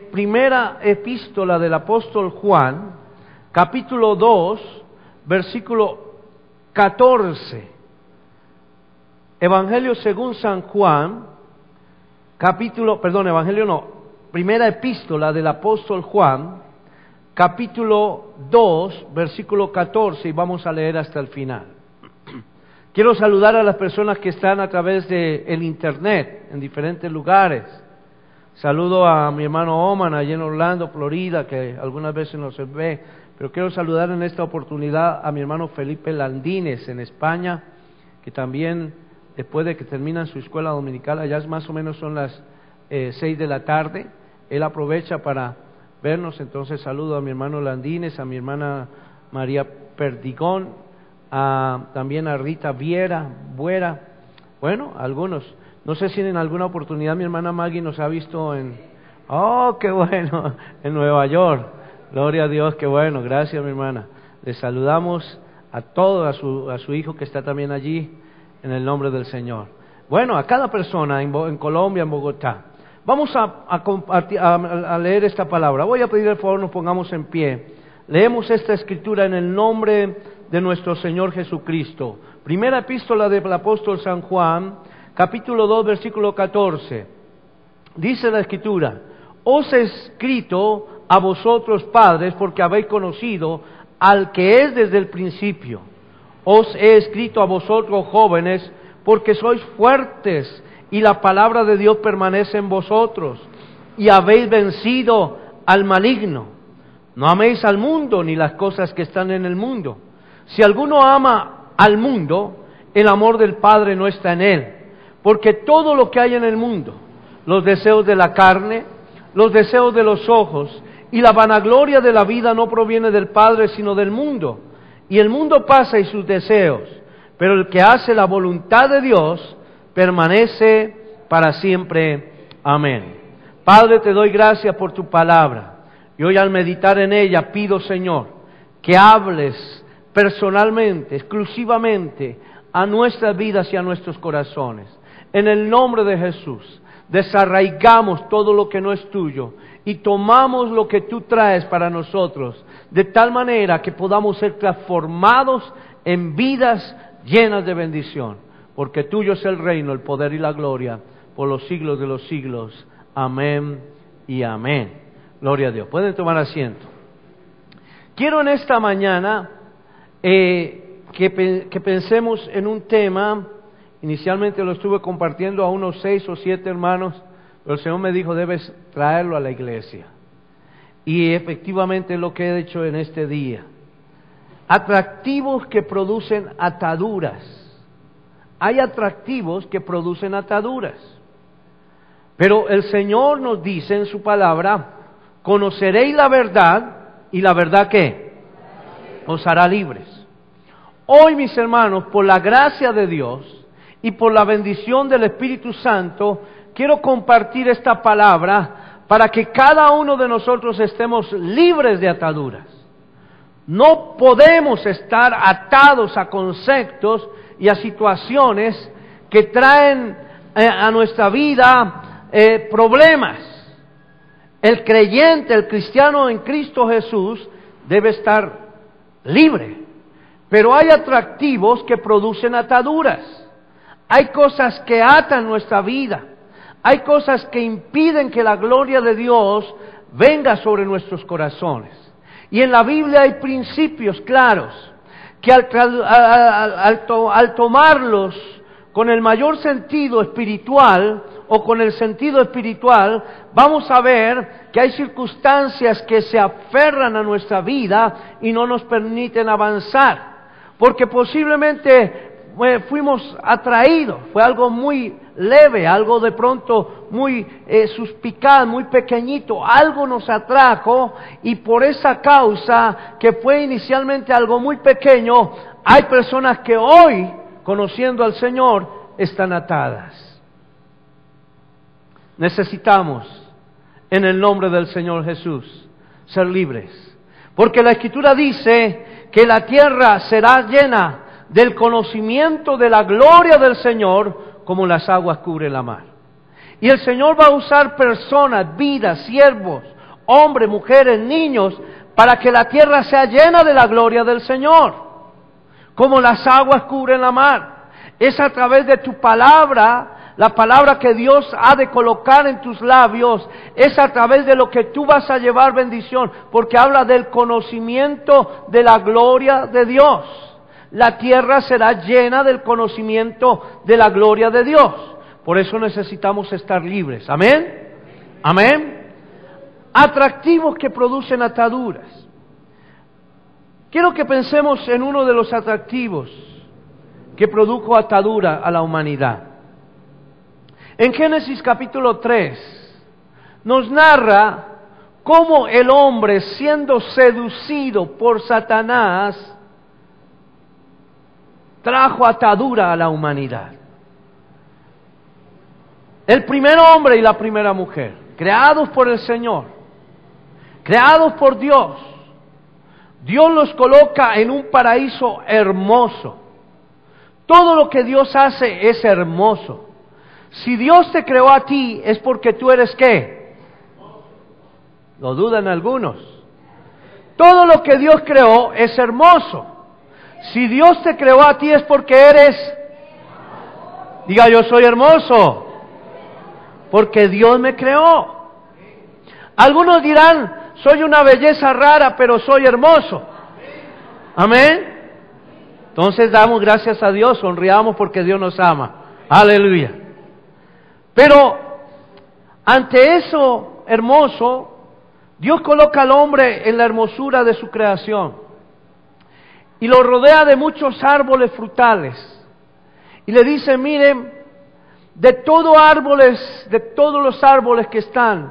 primera epístola del apóstol Juan, capítulo 2, versículo 14. Evangelio según San Juan, primera epístola del apóstol Juan, capítulo 2, versículo 14, y vamos a leer hasta el final. Quiero saludar a las personas que están a través del internet, en diferentes lugares. Saludo a mi hermano Oman, allá en Orlando, Florida, que algunas veces nos ve, pero quiero saludar en esta oportunidad a mi hermano Felipe Landines, en España, que también, después de que terminan su escuela dominical, allá más o menos son las 6 de la tarde, él aprovecha para vernos. Entonces saludo a mi hermano Landines, a mi hermana María Perdigón, también a Rita Buera, bueno, algunos. No sé si en alguna oportunidad mi hermana Maggie nos ha visto qué bueno, en Nueva York. Gloria a Dios, qué bueno, gracias mi hermana. Les saludamos a todos, a su hijo que está también allí, en el nombre del Señor. Bueno, a cada persona en Colombia, en Bogotá. Vamos a leer esta palabra. Voy a pedir el favor, nos pongamos en pie. Leemos esta escritura en el nombre de nuestro Señor Jesucristo. Primera epístola del apóstol San Juan, capítulo 2, versículo 14. Dice la escritura: os he escrito a vosotros padres, porque habéis conocido al que es desde el principio. Os he escrito a vosotros jóvenes, porque sois fuertes, y la palabra de Dios permanece en vosotros, y habéis vencido al maligno. No améis al mundo, ni las cosas que están en el mundo. Si alguno ama al mundo, el amor del Padre no está en él. Porque todo lo que hay en el mundo, los deseos de la carne, los deseos de los ojos y la vanagloria de la vida, no proviene del Padre, sino del mundo. Y el mundo pasa y sus deseos, pero el que hace la voluntad de Dios permanece para siempre. Amén. Padre, te doy gracias por tu palabra, y hoy al meditar en ella pido, Señor, que hables personalmente, exclusivamente a nuestras vidas y a nuestros corazones. En el nombre de Jesús, desarraigamos todo lo que no es tuyo y tomamos lo que tú traes para nosotros, de tal manera que podamos ser transformados en vidas llenas de bendición, porque tuyo es el reino, el poder y la gloria por los siglos de los siglos. Amén y amén. Gloria a Dios. Pueden tomar asiento. Quiero en esta mañana que pensemos en un tema. Inicialmente lo estuve compartiendo a unos 6 o 7 hermanos, pero el Señor me dijo: debes traerlo a la iglesia. Y efectivamente es lo que he hecho en este día. Atractivos que producen ataduras. Hay atractivos que producen ataduras. Pero el Señor nos dice en su palabra: conoceréis la verdad, y la verdad ¿qué? Os hará libres. Hoy, mis hermanos, por la gracia de Dios y por la bendición del Espíritu Santo, quiero compartir esta palabra para que cada uno de nosotros estemos libres de ataduras. No podemos estar atados a conceptos y a situaciones que traen a nuestra vida problemas. El creyente, el cristiano en Cristo Jesús, debe estar libre. Pero hay atractivos que producen ataduras. Hay cosas que atan nuestra vida. Hay cosas que impiden que la gloria de Dios venga sobre nuestros corazones. Y en la Biblia hay principios claros que al tomarlos con el mayor sentido espiritual o con el sentido espiritual, vamos a ver que hay circunstancias que se aferran a nuestra vida y no nos permiten avanzar. Porque posiblemente fuimos atraídos, fue algo muy leve, algo de pronto muy suspicaz, muy pequeñito, algo nos atrajo, y por esa causa, que fue inicialmente algo muy pequeño, hay personas que hoy, conociendo al Señor, están atadas. Necesitamos, en el nombre del Señor Jesús, ser libres, porque la Escritura dice que la tierra será llena del conocimiento de la gloria del Señor, como las aguas cubren la mar. Y el Señor va a usar personas, vidas, siervos, hombres, mujeres, niños, para que la tierra sea llena de la gloria del Señor, como las aguas cubren la mar. Es a través de tu palabra, la palabra que Dios ha de colocar en tus labios, es a través de lo que tú vas a llevar bendición, porque habla del conocimiento de la gloria de Dios. La tierra será llena del conocimiento de la gloria de Dios. Por eso necesitamos estar libres. ¿Amén? ¿Amén? Atractivos que producen ataduras. Quiero que pensemos en uno de los atractivos que produjo atadura a la humanidad. En Génesis capítulo 3 nos narra cómo el hombre, siendo seducido por Satanás, trajo atadura a la humanidad. El primer hombre y la primera mujer, creados por el Señor, creados por Dios, Dios los coloca en un paraíso hermoso. Todo lo que Dios hace es hermoso. Si Dios te creó a ti, es porque tú eres ¿qué? Lo dudan algunos. Todo lo que Dios creó es hermoso. Si Dios te creó a ti, es porque eres, diga yo soy hermoso, porque Dios me creó. Algunos dirán, soy una belleza rara, pero soy hermoso. Amén. Entonces damos gracias a Dios, sonriamos porque Dios nos ama. Aleluya. Pero ante eso hermoso, Dios coloca al hombre en la hermosura de su creación y lo rodea de muchos árboles frutales y le dice, miren, de todos los árboles que están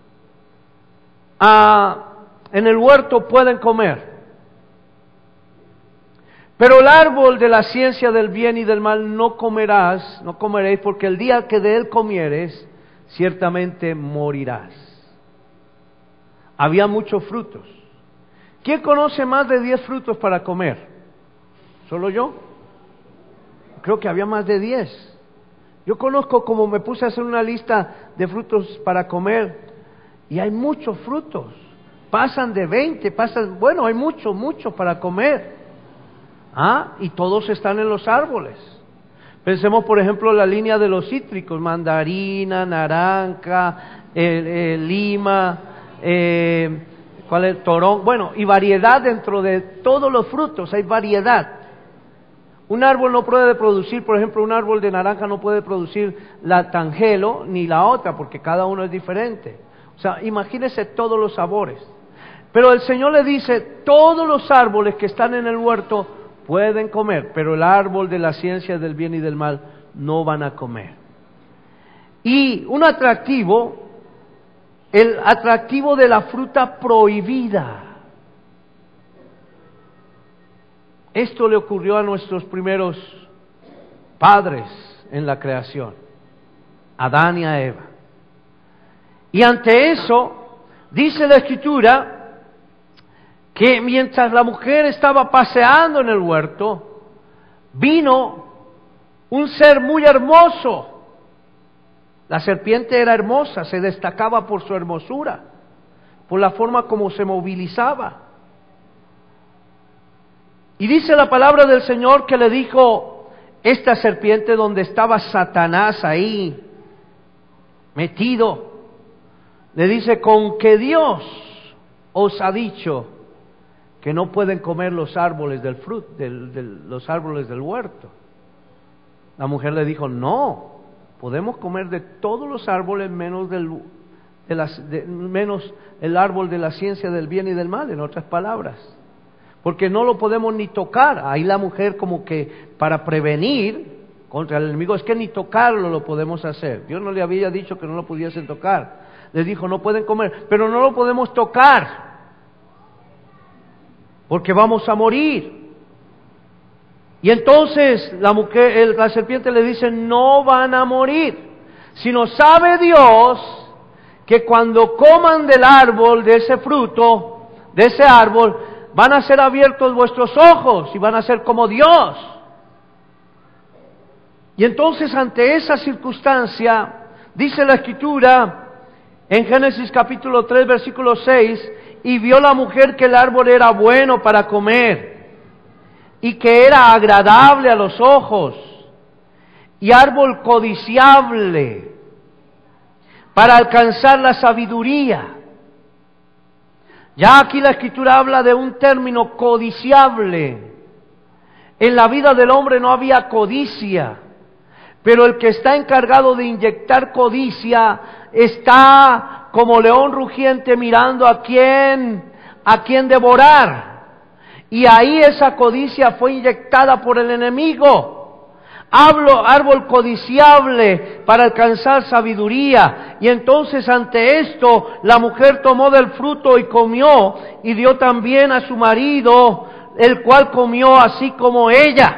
en el huerto pueden comer, pero el árbol de la ciencia del bien y del mal no comeréis, porque el día que de él comieres, ciertamente morirás. Había muchos frutos. ¿Quién conoce más de 10 frutos para comer? ¿Solo yo? Creo que había más de 10. Yo conozco, como me puse a hacer una lista de frutos para comer, y hay muchos frutos. Pasan de 20, hay muchos para comer. Y todos están en los árboles. Pensemos, por ejemplo, en la línea de los cítricos: mandarina, naranja, lima, ¿cuál es? Torón. Bueno, y variedad dentro de todos los frutos, hay variedad. Un árbol no puede producir, por ejemplo, un árbol de naranja no puede producir la tangelo ni la otra, porque cada uno es diferente. O sea, imagínese todos los sabores. Pero el Señor le dice, todos los árboles que están en el huerto pueden comer, pero el árbol de la ciencia del bien y del mal no van a comer. Y un atractivo, el atractivo de la fruta prohibida. Esto le ocurrió a nuestros primeros padres en la creación, Adán y a Eva. Y ante eso, dice la Escritura, que mientras la mujer estaba paseando en el huerto, vino un ser muy hermoso. La serpiente era hermosa, se destacaba por su hermosura, por la forma como se movilizaba. Y dice la palabra del Señor que le dijo esta serpiente, donde estaba Satanás ahí metido, le dice, con que Dios os ha dicho que no pueden comer los árboles del fruto, los árboles del huerto. La mujer le dijo, no, podemos comer de todos los árboles menos menos el árbol de la ciencia del bien y del mal, en otras palabras, porque no lo podemos ni tocar. Ahí la mujer, como que para prevenir contra el enemigo, es que ni tocarlo lo podemos hacer. Dios no le había dicho que no lo pudiesen tocar. Les dijo, no pueden comer, pero no lo podemos tocar, porque vamos a morir. Y entonces la serpiente le dice, no van a morir, sino sabe Dios que cuando coman del árbol, de ese fruto, de ese árbol, van a ser abiertos vuestros ojos y van a ser como Dios. Y entonces ante esa circunstancia, dice la Escritura En Génesis capítulo 3, versículo 6, y vio la mujer que el árbol era bueno para comer, y que era agradable a los ojos, y árbol codiciable para alcanzar la sabiduría. Ya aquí la Escritura habla de un término codiciable. En la vida del hombre no había codicia, pero el que está encargado de inyectar codicia está como león rugiente mirando a quién devorar. Y ahí esa codicia fue inyectada por el enemigo. Árbol codiciable para alcanzar sabiduría. Y entonces ante esto la mujer tomó del fruto y comió, y dio también a su marido, el cual comió así como ella.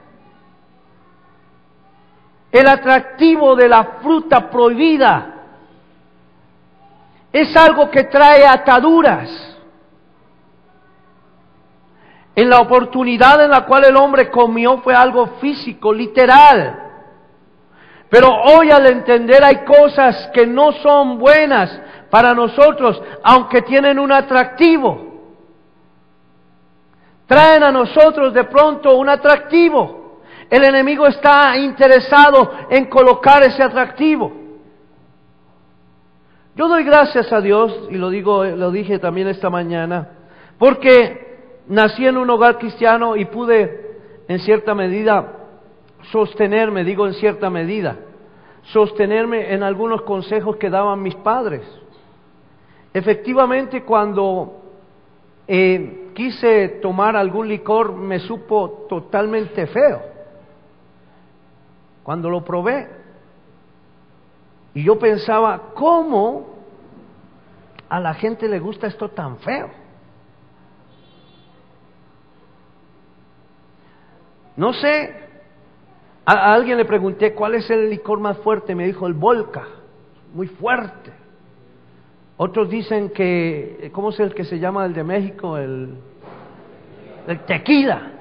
El atractivo de la fruta prohibida es algo que trae ataduras. En la oportunidad en la cual el hombre comió fue algo físico, literal. Pero hoy al entender hay cosas que no son buenas para nosotros, aunque tienen un atractivo. Traen a nosotros de pronto un atractivo. El enemigo está interesado en colocar ese atractivo. Yo doy gracias a Dios, y lo dije también esta mañana, porque nací en un hogar cristiano y pude en cierta medida sostenerme en algunos consejos que daban mis padres. Efectivamente, cuando quise tomar algún licor me supo totalmente feo. Cuando lo probé, y yo pensaba, ¿cómo a la gente le gusta esto tan feo? No sé, a alguien le pregunté cuál es el licor más fuerte, me dijo el Vodka, muy fuerte. Otros dicen que, ¿cómo es el que se llama el de México? El tequila.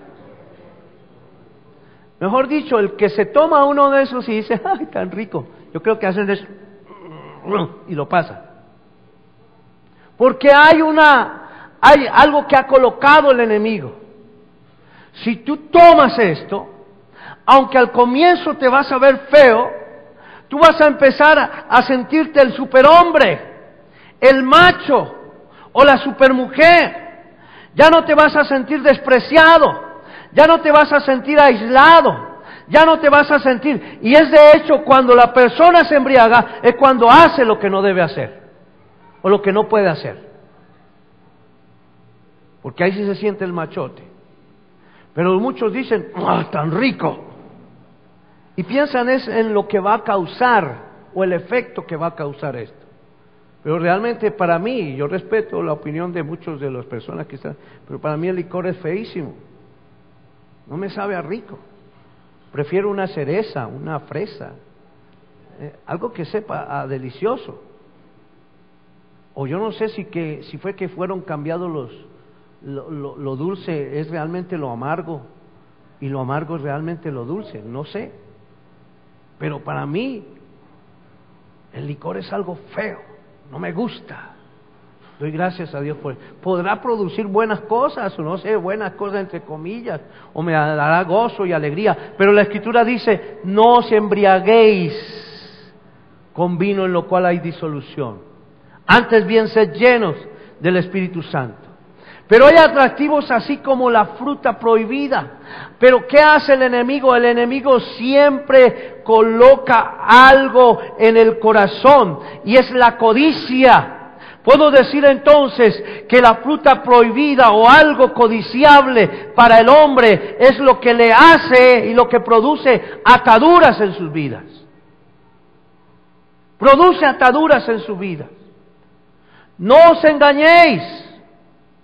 Mejor dicho, el que se toma uno de esos y dice, ¡ay, tan rico! Yo creo que hacen eso y lo pasa. Porque hay algo que ha colocado el enemigo. Si tú tomas esto, aunque al comienzo te vas a ver feo, tú vas a empezar a sentirte el superhombre, el macho o la supermujer. Ya no te vas a sentir despreciado, ya no te vas a sentir aislado, ya no te vas a sentir. Y es de hecho cuando la persona se embriaga, es cuando hace lo que no debe hacer o lo que no puede hacer. Porque ahí sí se siente el machote. Pero muchos dicen, ¡ah, tan rico! Y piensan en lo que va a causar, o el efecto que va a causar esto. Pero realmente para mí, yo respeto la opinión de muchas de las personas que están, pero para mí el licor es feísimo. No me sabe a rico. Prefiero una cereza, una fresa, algo que sepa a delicioso. O yo no sé si fue que fueron cambiados lo dulce es realmente lo amargo y lo amargo es realmente lo dulce, no sé. Pero para mí el licor es algo feo, no me gusta. Doy gracias a Dios por él. Podrá producir buenas cosas, o no sé, buenas cosas entre comillas, o me dará gozo y alegría, pero la Escritura dice, no os embriaguéis con vino en lo cual hay disolución, antes bien sed llenos del Espíritu Santo. Pero hay atractivos así como la fruta prohibida. Pero ¿qué hace el enemigo? El enemigo siempre coloca algo en el corazón y es la codicia. Puedo decir entonces que la fruta prohibida o algo codiciable para el hombre es lo que le hace y lo que produce ataduras en sus vidas. Produce ataduras en sus vidas. No os engañéis.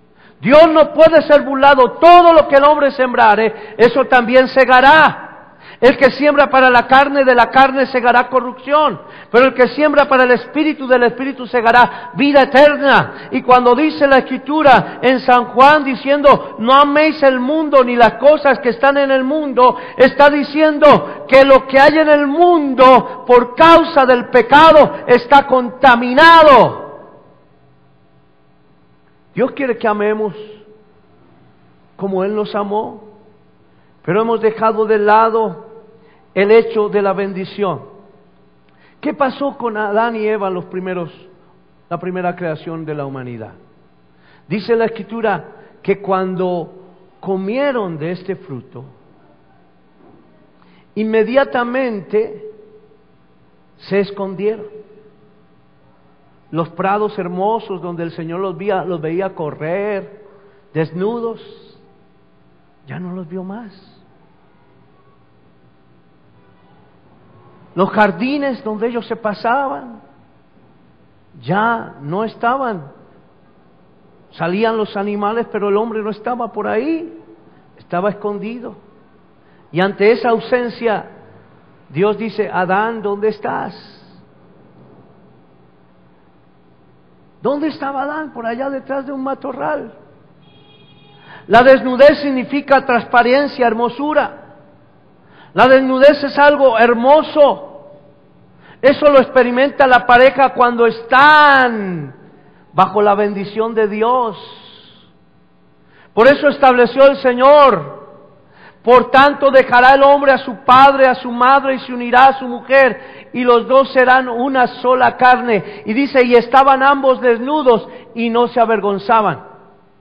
Dios no puede ser burlado. Todo lo que el hombre sembrare, eso también segará. El que siembra para la carne, de la carne segará corrupción. Pero el que siembra para el Espíritu, del Espíritu segará vida eterna. Y cuando dice la Escritura en San Juan diciendo, no améis el mundo ni las cosas que están en el mundo, está diciendo que lo que hay en el mundo por causa del pecado está contaminado. Dios quiere que amemos como Él nos amó, pero hemos dejado de lado el hecho de la bendición. ¿Qué pasó con Adán y Eva la primera creación de la humanidad? Dice la Escritura que cuando comieron de este fruto, inmediatamente se escondieron. Los prados hermosos donde el Señor los veía correr desnudos, ya no los vio más. Los jardines donde ellos se pasaban, ya no estaban. Salían los animales, pero el hombre no estaba por ahí, estaba escondido. Y ante esa ausencia, Dios dice, Adán, ¿dónde estás? ¿Dónde estaba Adán? Por allá detrás de un matorral. La desnudez significa transparencia, hermosura. La desnudez es algo hermoso. Eso lo experimenta la pareja cuando están bajo la bendición de Dios. Por eso estableció el Señor: por tanto dejará el hombre a su padre, a su madre, y se unirá a su mujer, y los dos serán una sola carne. Y dice, y estaban ambos desnudos y no se avergonzaban.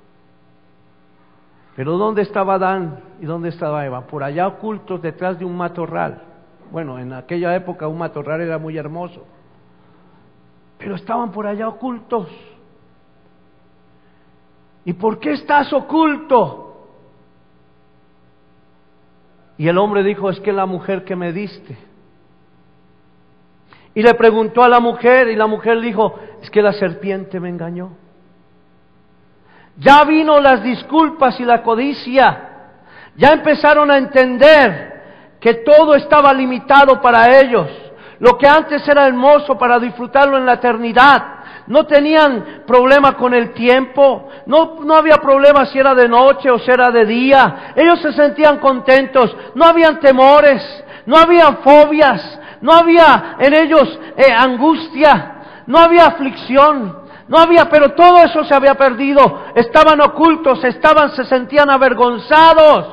Pero ¿dónde estaba Adán y dónde estaba Eva? Por allá ocultos detrás de un matorral. Bueno, en aquella época un matorral era muy hermoso, pero estaban por allá ocultos. ¿Y por qué estás oculto? Y el hombre dijo, es que la mujer que me diste. Y le preguntó a la mujer, y la mujer dijo, es que la serpiente me engañó. Ya vino las disculpas y la codicia. Ya empezaron a entender que todo estaba limitado para ellos. Lo que antes era hermoso para disfrutarlo en la eternidad. No tenían problema con el tiempo, no había problema si era de noche o si era de día. Ellos se sentían contentos, no habían temores, no había fobias, no había en ellos angustia, no había aflicción, no había, pero todo eso se había perdido. Estaban ocultos, se sentían avergonzados.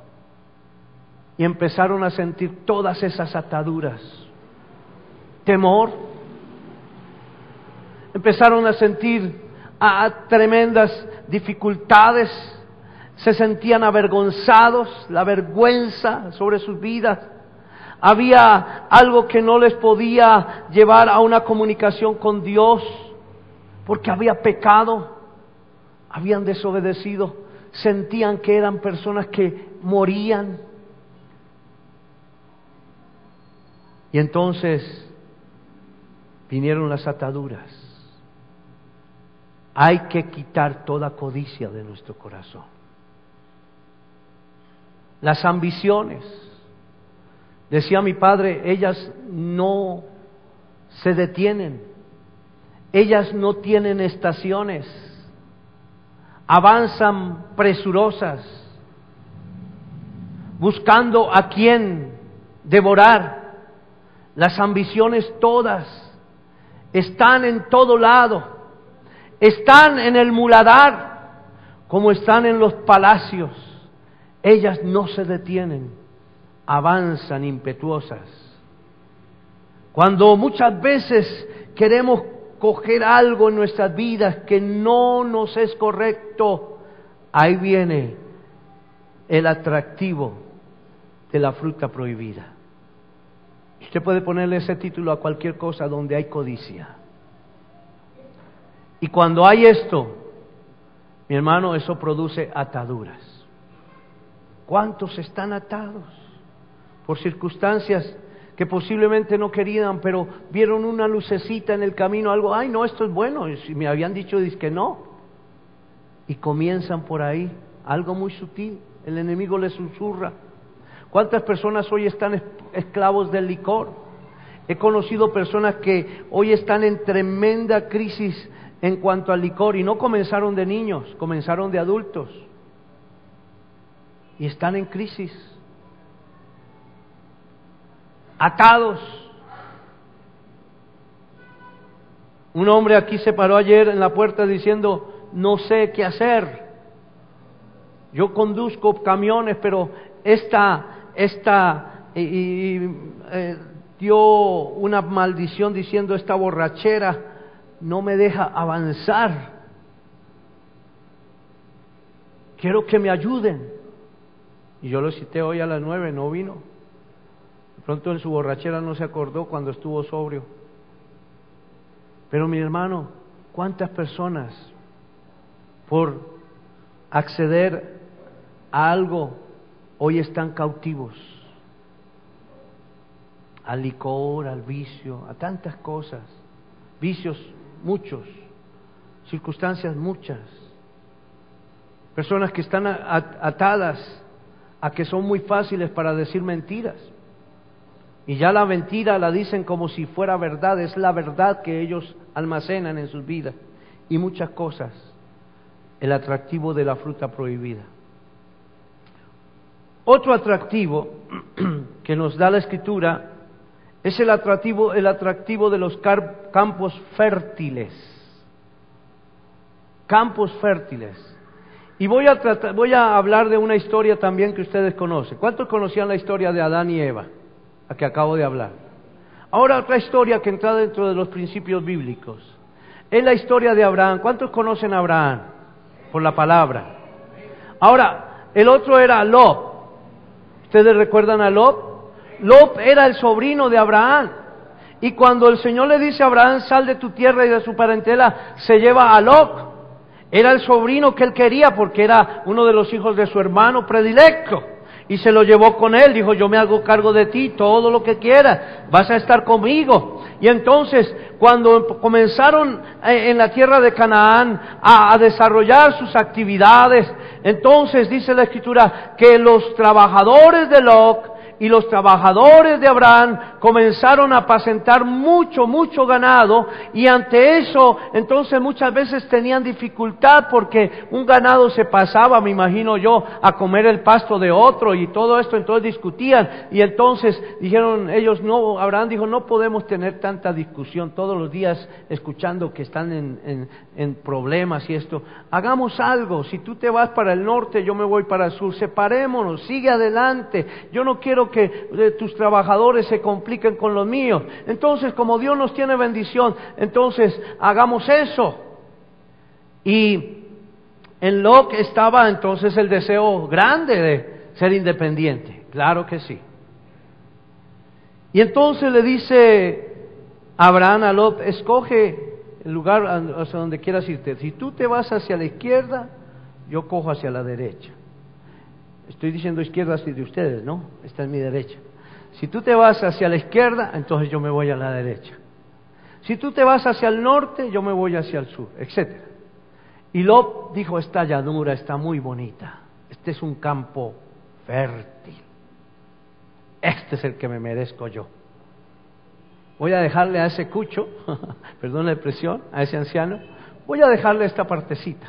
Y empezaron a sentir todas esas ataduras. Temor. Empezaron a sentir tremendas dificultades. Se sentían avergonzados, la vergüenza sobre sus vidas. Había algo que no les podía llevar a una comunicación con Dios, porque había pecado, habían desobedecido. Sentían que eran personas que morían. Y entonces vinieron las ataduras. Hay que quitar toda codicia de nuestro corazón. Las ambiciones. Decía mi padre, ellas no se detienen. Ellas no tienen estaciones. Avanzan presurosas, buscando a quién devorar. Las ambiciones todas están en todo lado. Están en el muladar, como están en los palacios. Ellas no se detienen, avanzan impetuosas. Cuando muchas veces queremos coger algo en nuestras vidas que no nos es correcto, ahí viene el atractivo de la fruta prohibida. Usted puede ponerle ese título a cualquier cosa donde hay codicia. Y cuando hay esto, mi hermano, eso produce ataduras. ¿Cuántos están atados por circunstancias que posiblemente no querían, pero vieron una lucecita en el camino, algo, ay no, esto es bueno, y si me habían dicho, dice que no, y comienzan por ahí, algo muy sutil, el enemigo les susurra. ¿Cuántas personas hoy están esclavos del licor? He conocido personas que hoy están en tremenda crisis en cuanto al licor y no comenzaron de niños, comenzaron de adultos y están en crisis, atados. Un hombre aquí se paró ayer en la puerta diciendo: no sé qué hacer, yo conduzco camiones, pero dio una maldición diciendo: esta borrachera no me deja avanzar, quiero que me ayuden. Y yo lo cité hoy a las 9, no vino. De pronto en su borrachera no se acordó cuando estuvo sobrio. Pero mi hermano, ¿cuántas personas por acceder a algo hoy están cautivos? Al licor, al vicio, a tantas cosas. Vicios muchos, circunstancias muchas. Personas que están atadas a que son muy fáciles para decir mentiras. Y ya la mentira la dicen como si fuera verdad, es la verdad que ellos almacenan en sus vidas. Y muchas cosas. El atractivo de la fruta prohibida. Otro atractivo que nos da la Escritura es el atractivo de los campos fértiles. Campos fértiles. Y voy a hablar de una historia también que ustedes conocen. ¿Cuántos conocían la historia de Adán y Eva? La que acabo de hablar. Ahora otra historia que entra dentro de los principios bíblicos. Es la historia de Abraham. ¿Cuántos conocen a Abraham? Por la palabra. Ahora, el otro era Lot. ¿Ustedes recuerdan a Lot? Lot era el sobrino de Abraham. Y cuando el Señor le dice a Abraham: sal de tu tierra y de su parentela, se lleva a Lot. Era el sobrino que él quería porque era uno de los hijos de su hermano predilecto. Y se lo llevó con él, dijo: yo me hago cargo de ti, todo lo que quieras, vas a estar conmigo. Y entonces, cuando comenzaron en la tierra de Canaán a desarrollar sus actividades, entonces dice la Escritura que los trabajadores de Lot y los trabajadores de Abraham comenzaron a apacentar mucho ganado, y ante eso, entonces muchas veces tenían dificultad porque un ganado se pasaba, me imagino yo, a comer el pasto de otro y todo esto, entonces discutían, y entonces dijeron ellos: no, Abraham dijo: no podemos tener tanta discusión todos los días escuchando que están en problemas y esto. Hagamos algo, si tú te vas para el norte, yo me voy para el sur, separémonos, sigue adelante, yo no quiero que tus trabajadores se compliquen con los míos. Entonces, como Dios nos tiene bendición, entonces hagamos eso. Y en Lot estaba entonces el deseo grande de ser independiente, claro que sí. Y entonces le dice Abraham a Lot: escoge el lugar hacia donde quieras irte. Si tú te vas hacia la izquierda, yo cojo hacia la derecha. Estoy diciendo izquierda así de ustedes, ¿no? Esta es mi derecha. Si tú te vas hacia la izquierda, entonces yo me voy a la derecha. Si tú te vas hacia el norte, yo me voy hacia el sur, etc. Y Lot dijo: esta llanura está muy bonita. Este es un campo fértil. Este es el que me merezco yo. Voy a dejarle a ese cucho, perdón la expresión, a ese anciano, voy a dejarle esta partecita.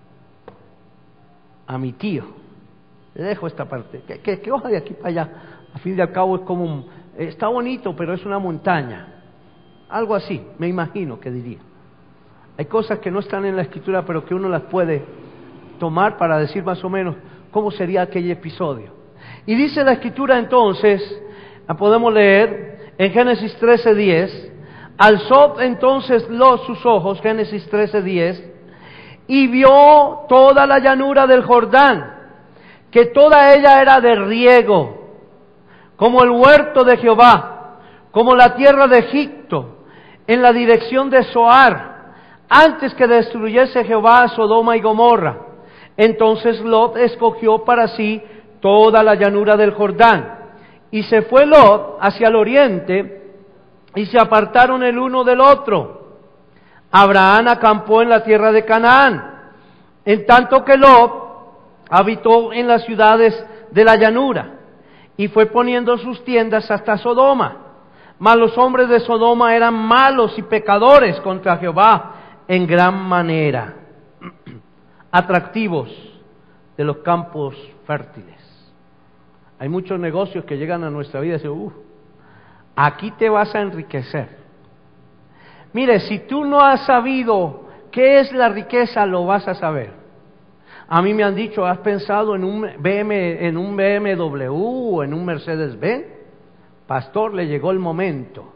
A mi tío. Le dejo esta parte, que hoja de aquí para allá, a fin de al cabo es como, está bonito, pero es una montaña, algo así, me imagino que diría. Hay cosas que no están en la Escritura, pero que uno las puede tomar para decir más o menos cómo sería aquel episodio. Y dice la Escritura entonces, la podemos leer en Génesis 13:10, alzó entonces Lot sus ojos, Génesis 13:10, y vio toda la llanura del Jordán, que toda ella era de riego, como el huerto de Jehová, como la tierra de Egipto, en la dirección de Zoar, antes que destruyese Jehová a Sodoma y Gomorra. Entonces Lot escogió para sí toda la llanura del Jordán, y se fue Lot hacia el oriente, y se apartaron el uno del otro. Abraham acampó en la tierra de Canaán, en tanto que Lot habitó en las ciudades de la llanura. y fue poniendo sus tiendas hasta Sodoma. Mas los hombres de Sodoma eran malos y pecadores contra Jehová en gran manera. Atractivos de los campos fértiles. Hay muchos negocios que llegan a nuestra vida y dicen, aquí te vas a enriquecer. Mire, si tú no has sabido qué es la riqueza, lo vas a saber. A mí me han dicho, ¿has pensado en un BMW o en un Mercedes-Benz? Pastor, le llegó el momento.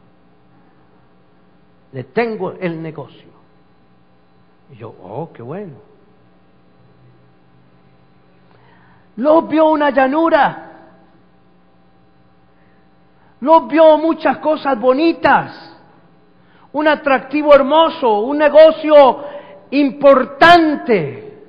Le tengo el negocio. Y yo, qué bueno. Los vio una llanura. Los vio muchas cosas bonitas. Un atractivo hermoso, un negocio importante.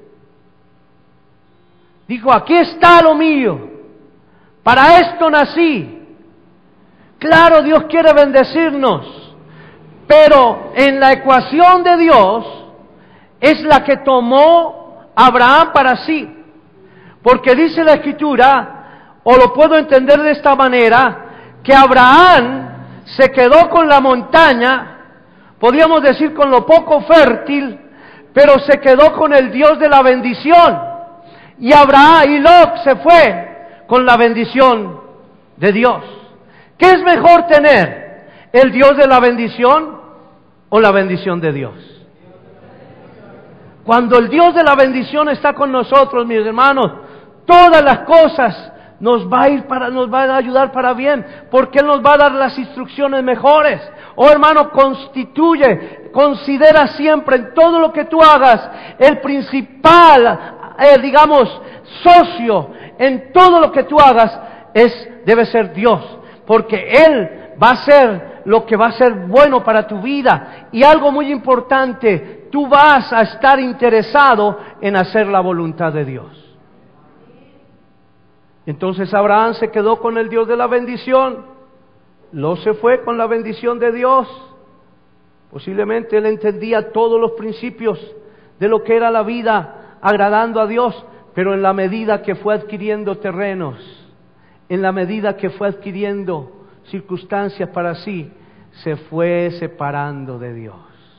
Dijo, aquí está lo mío. Para esto nací. Claro, Dios quiere bendecirnos, pero en la ecuación de Dios es la que tomó Abraham para sí. Porque dice la Escritura, o lo puedo entender de esta manera, que Abraham se quedó con la montaña, podríamos decir con lo poco fértil, pero se quedó con el Dios de la bendición. Y Abraham y Lot se fue con la bendición de Dios. ¿Qué es mejor tener? ¿El Dios de la bendición o la bendición de Dios? Cuando el Dios de la bendición está con nosotros, mis hermanos, todas las cosas nos va a ayudar para bien, porque Él nos va a dar las instrucciones mejores. Oh hermano, considera siempre en todo lo que tú hagas, el principal, socio en todo lo que tú hagas debe ser Dios. Porque Él va a ser lo que va a ser bueno para tu vida. Y algo muy importante, tú vas a estar interesado en hacer la voluntad de Dios. Entonces Abraham se quedó con el Dios de la bendición. Lot se fue con la bendición de Dios. Posiblemente él entendía todos los principios de lo que era la vida agradando a Dios, pero en la medida que fue adquiriendo terrenos, en la medida que fue adquiriendo circunstancias para sí, se fue separando de Dios.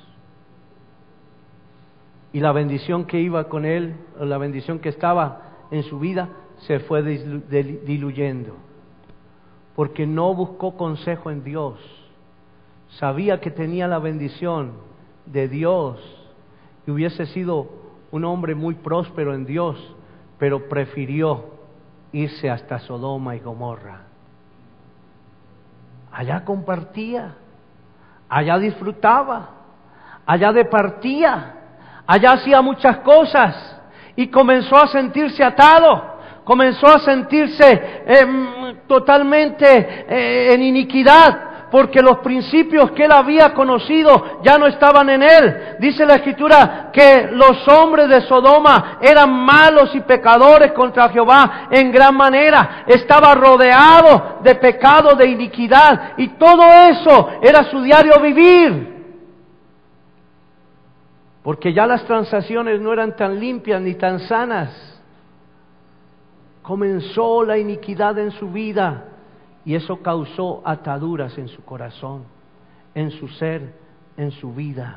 Y la bendición que iba con él, o la bendición que estaba en su vida, se fue diluyendo. Porque no buscó consejo en Dios. Sabía que tenía la bendición de Dios y hubiese sido un hombre muy próspero en Dios, pero prefirió irse hasta Sodoma y Gomorra. Allá compartía, allá disfrutaba, allá departía, allá hacía muchas cosas y comenzó a sentirse atado, comenzó a sentirse totalmente en iniquidad, porque los principios que él había conocido ya no estaban en él. Dice la Escritura que los hombres de Sodoma eran malos y pecadores contra Jehová en gran manera. Estaba rodeado de pecado, de iniquidad, y todo eso era su diario vivir. Porque ya las transacciones no eran tan limpias ni tan sanas. Comenzó la iniquidad en su vida. Y eso causó ataduras en su corazón, en su ser, en su vida.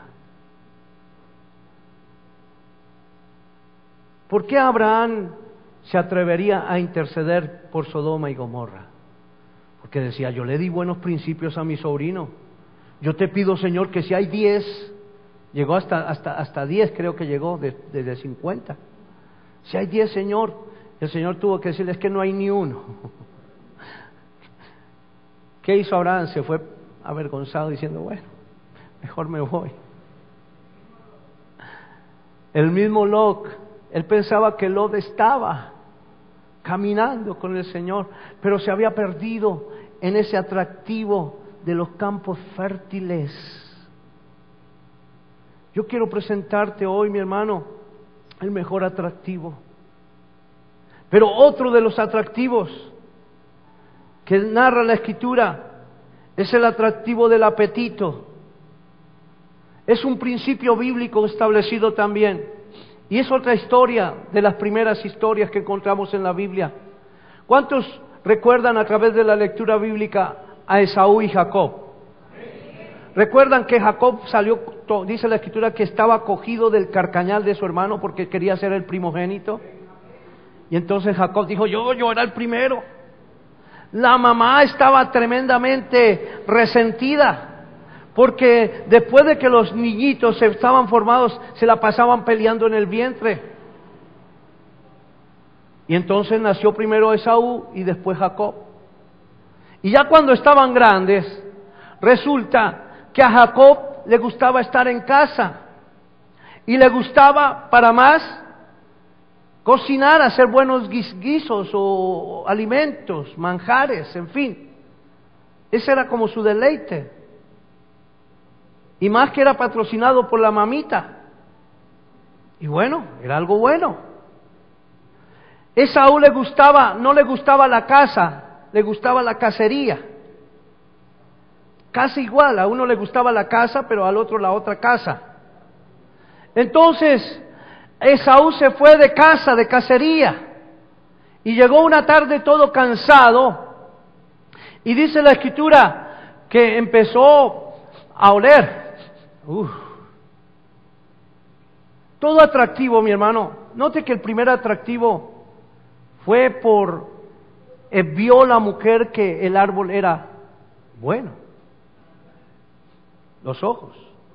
¿Por qué Abraham se atrevería a interceder por Sodoma y Gomorra? Porque decía, yo le di buenos principios a mi sobrino. Yo te pido, Señor, que si hay 10, llegó hasta 10, creo que llegó, desde 50. Si hay 10, Señor, el Señor tuvo que decirle, es que no hay ni uno. ¿Qué hizo Abraham? Se fue avergonzado diciendo, bueno, mejor me voy. El mismo Lot, él pensaba que Lot estaba caminando con el Señor, pero se había perdido en ese atractivo de los campos fértiles. Yo quiero presentarte hoy, mi hermano, el mejor atractivo. Pero otro de los atractivos que narra la Escritura es el atractivo del apetito. Es un principio bíblico establecido también. Y es otra historia de las primeras historias que encontramos en la Biblia. ¿Cuántos recuerdan a través de la lectura bíblica a Esaú y Jacob. Recuerdan que Jacob salió, dice la escritura, que estaba cogido del carcañal de su hermano porque quería ser el primogénito. Y entonces Jacob dijo, yo era el primero. La mamá estaba tremendamente resentida porque después de que los niñitos estaban formados, se la pasaban peleando en el vientre. Y entonces nació primero Esaú y después Jacob. Y ya cuando estaban grandes, resulta que a Jacob le gustaba estar en casa. Y le gustaba, para más, cocinar, hacer buenos guisos o alimentos, manjares, en fin. Ese era como su deleite. Y más que era patrocinado por la mamita. Y bueno, era algo bueno. Esaú no le gustaba la casa, le gustaba la cacería. Casi igual, a uno le gustaba la casa, pero al otro la otra casa. Entonces, Esaú se fue de casa, de cacería, y llegó una tarde todo cansado, y dice la escritura que empezó a oler. Todo atractivo, mi hermano. Note que el primer atractivo fue vio la mujer que el árbol era bueno. Los ojos.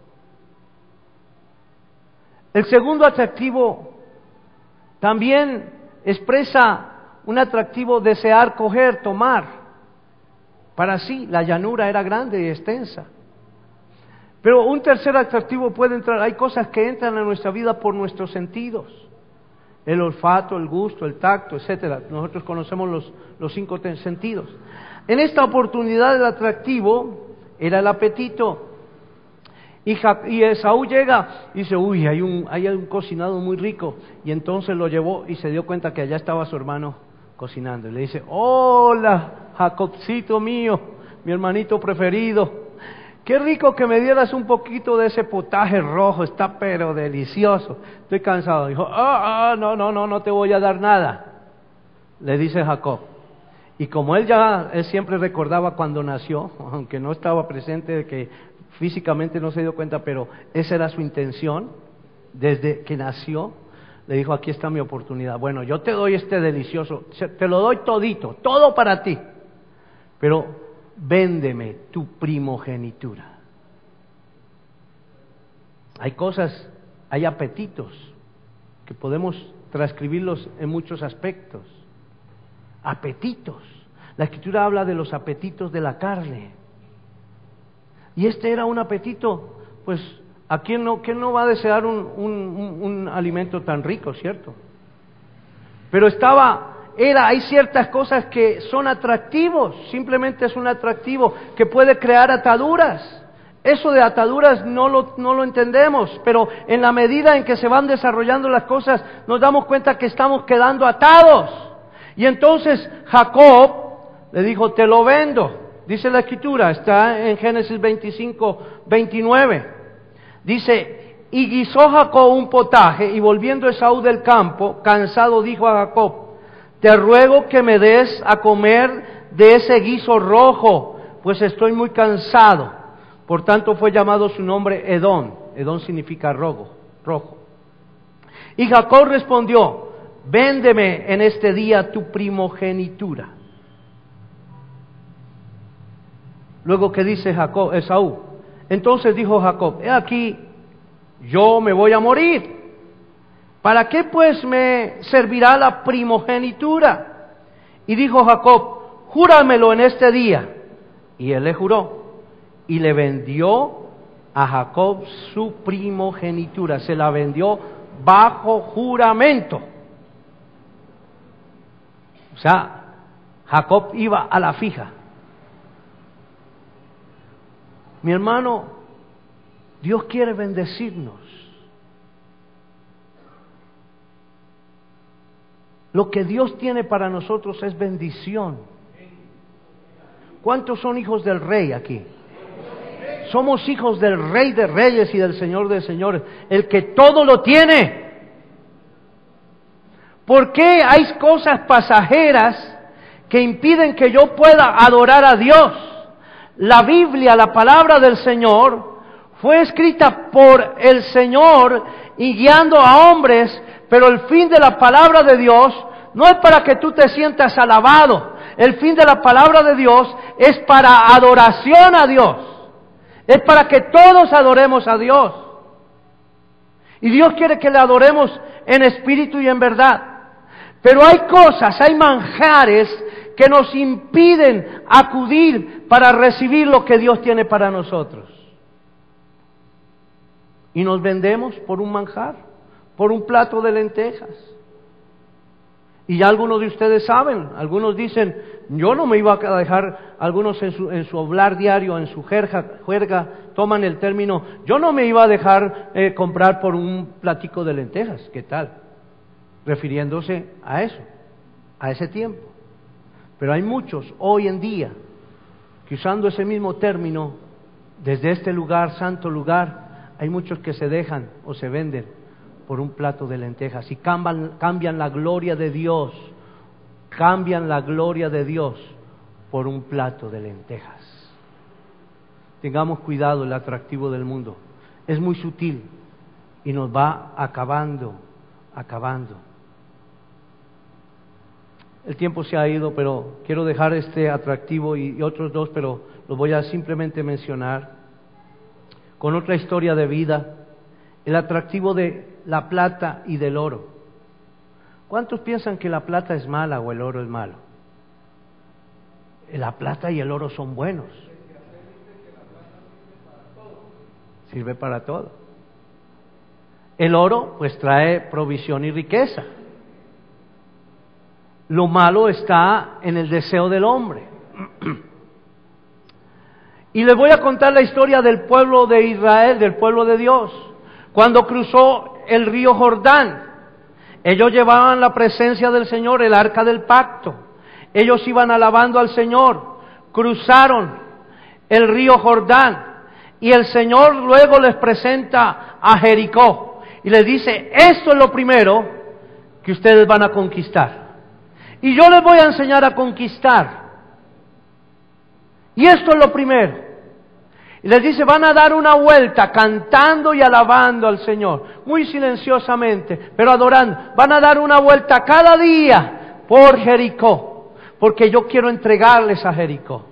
El segundo atractivo también expresa un atractivo desear coger, tomar. Para sí, la llanura era grande y extensa. Pero un tercer atractivo puede entrar. Hay cosas que entran en nuestra vida por nuestros sentidos. El olfato, el gusto, el tacto, etcétera. Nosotros conocemos los 5 sentidos. En esta oportunidad el atractivo era el apetito. Y Esaú llega y dice, hay un cocinado muy rico. Y entonces lo llevó y se dio cuenta que allá estaba su hermano cocinando. Y le dice, hola, Jacobcito mío, mi hermanito preferido. Qué rico que me dieras un poquito de ese potaje rojo, está pero delicioso. Estoy cansado. Dijo, no te voy a dar nada. Le dice Jacob. Y como él siempre recordaba cuando nació, aunque no estaba presente, que físicamente no se dio cuenta, pero esa era su intención, desde que nació, le dijo, aquí está mi oportunidad. Bueno, yo te doy este delicioso, te lo doy todito, todo para ti, pero véndeme tu primogenitura. Hay apetitos que podemos transcribirlos en muchos aspectos. Apetitos. La Escritura habla de los apetitos de la carne. Y este era un apetito, pues, ¿a quién no va a desear un alimento tan rico, cierto? Pero hay ciertas cosas que son atractivos, simplemente es un atractivo que puede crear ataduras. Eso de ataduras no lo entendemos, pero en la medida en que se van desarrollando las cosas, nos damos cuenta que estamos quedando atados. Y entonces Jacob le dijo, te lo vendo. Dice la Escritura, está en Génesis 25:29. Dice, y guisó Jacob un potaje, y volviendo Esaú del campo, cansado, dijo a Jacob, te ruego que me des a comer de ese guiso rojo, pues estoy muy cansado. Por tanto fue llamado su nombre Edom. Edom significa rojo. Y Jacob respondió, véndeme en este día tu primogenitura. Luego que dice Esaú, entonces dijo Jacob, he aquí, yo me voy a morir. ¿Para qué pues me servirá la primogenitura? Y dijo Jacob, júramelo en este día. Y él le juró. Y le vendió a Jacob su primogenitura. Se la vendió bajo juramento. O sea, Jacob iba a la fija. Mi hermano, Dios quiere bendecirnos. Lo que Dios tiene para nosotros es bendición. ¿Cuántos son hijos del Rey aquí? Somos hijos del Rey de Reyes y del Señor de Señores, el que todo lo tiene. ¿Por qué hay cosas pasajeras que impiden que yo pueda adorar a Dios. La Biblia, la palabra del Señor, fue escrita por el Señor y guiando a hombres, pero el fin de la palabra de Dios no es para que tú te sientas alabado. El fin de la palabra de Dios es para adoración a Dios. Es para que todos adoremos a Dios. Y Dios quiere que le adoremos en espíritu y en verdad. Pero hay cosas, hay manjares que nos impiden acudir para recibir lo que Dios tiene para nosotros. Y nos vendemos por un manjar, por un plato de lentejas. Y ya algunos de ustedes saben, algunos dicen, yo no me iba a dejar, algunos en su hablar diario, en su juerga, toman el término, yo no me iba a dejar comprar por un platico de lentejas. ¿Qué tal? Refiriéndose a eso, a ese tiempo. Pero hay muchos hoy en día que usando ese mismo término, desde este lugar, santo lugar, hay muchos que se dejan o se venden por un plato de lentejas y cambian la gloria de Dios, cambian la gloria de Dios por un plato de lentejas. Tengamos cuidado, el atractivo del mundo es muy sutil y nos va acabando. El tiempo se ha ido, pero quiero dejar este atractivo y otros dos, pero los voy a simplemente mencionar con otra historia de vida. El atractivo de la plata y del oro. ¿Cuántos piensan que la plata es mala o el oro es malo? La plata y el oro son buenos. Sirve para todo. El oro pues trae provisión y riqueza. Lo malo está en el deseo del hombre. Y les voy a contar la historia del pueblo de Israel, del pueblo de Dios. Cuando cruzó el río Jordán, ellos llevaban la presencia del Señor, el arca del pacto. Ellos iban alabando al Señor, cruzaron el río Jordán y el Señor luego les presenta a Jericó y les dice, esto es lo primero que ustedes van a conquistar. Y yo les voy a enseñar a conquistar. Y esto es lo primero. Y les dice, van a dar una vuelta cantando y alabando al Señor, muy silenciosamente, pero adorando. Van a dar una vuelta cada día por Jericó, porque yo quiero entregarles a Jericó.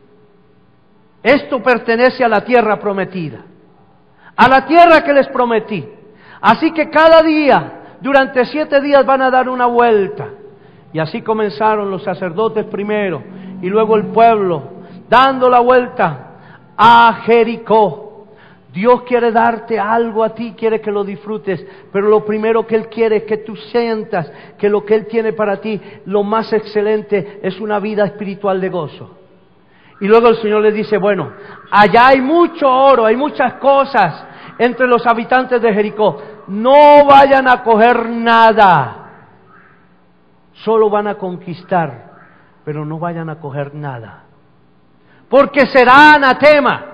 Esto pertenece a la tierra prometida, a la tierra que les prometí. Así que cada día, durante 7 días van a dar una vuelta. Y así comenzaron los sacerdotes primero, y luego el pueblo, dando la vuelta a Jericó. Dios quiere darte algo a ti, quiere que lo disfrutes, pero lo primero que Él quiere es que tú sientas que lo que Él tiene para ti, lo más excelente, es una vida espiritual de gozo. Y luego el Señor le dice, bueno, allá hay mucho oro, hay muchas cosas entre los habitantes de Jericó, no vayan a coger nada, solo van a conquistar, pero no vayan a coger nada, porque será anatema.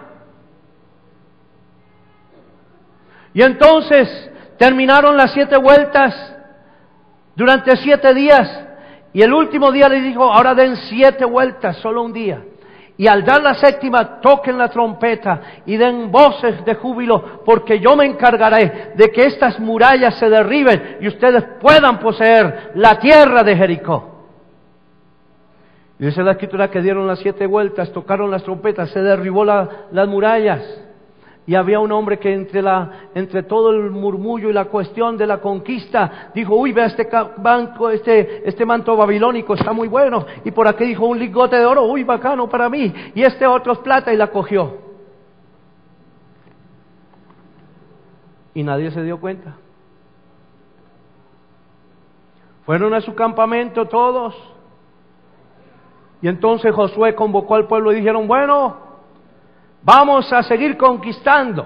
Y entonces terminaron las 7 vueltas durante 7 días, y el último día le dijo, ahora den 7 vueltas, solo un día. Y al dar la 7ª, toquen la trompeta y den voces de júbilo, porque yo me encargaré de que estas murallas se derriben y ustedes puedan poseer la tierra de Jericó. Y dice la Escritura que dieron las 7 vueltas, tocaron las trompetas, se derribó las murallas. Y había un hombre que entre todo el murmullo y la cuestión de la conquista, dijo, uy, vea este manto babilónico, está muy bueno. Y por aquí dijo, un lingote de oro, uy, bacano para mí. Y este otro es plata, y la cogió. Y nadie se dio cuenta. Fueron a su campamento todos. Y entonces Josué convocó al pueblo y dijeron, bueno, vamos a seguir conquistando.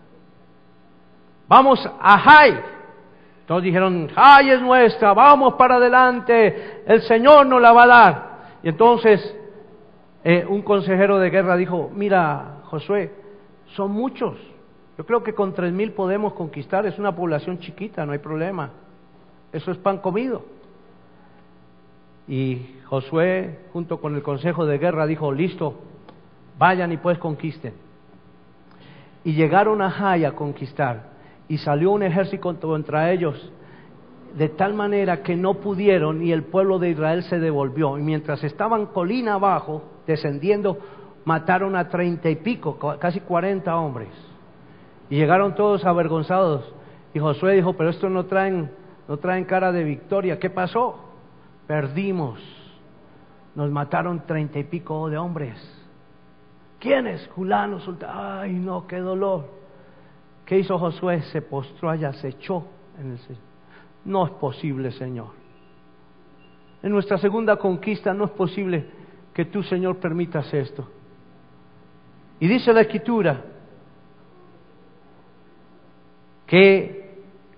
Vamos a Jai. Todos dijeron, Jai es nuestra, vamos para adelante, el Señor nos la va a dar. Y entonces un consejero de guerra dijo, mira Josué, son muchos. Yo creo que con 3,000 podemos conquistar, es una población chiquita, no hay problema. Eso es pan comido. Y Josué, junto con el consejo de guerra, dijo, listo, vayan y pues conquisten. Y llegaron a Jai a conquistar, y salió un ejército contra ellos, de tal manera que no pudieron, y el pueblo de Israel se devolvió. Y mientras estaban colina abajo, descendiendo, mataron a 30 y pico, casi 40 hombres. Y llegaron todos avergonzados. Y Josué dijo, pero estos no traen cara de victoria. ¿Qué pasó? Perdimos. Nos mataron 30 y pico de hombres. ¿Quiénes? Fulano, sultano. Ay, no, qué dolor. ¿Qué hizo Josué? Se postró allá, se echó en el Señor. No es posible, Señor. En nuestra segunda conquista no es posible que tú, Señor, permitas esto. Y dice la Escritura que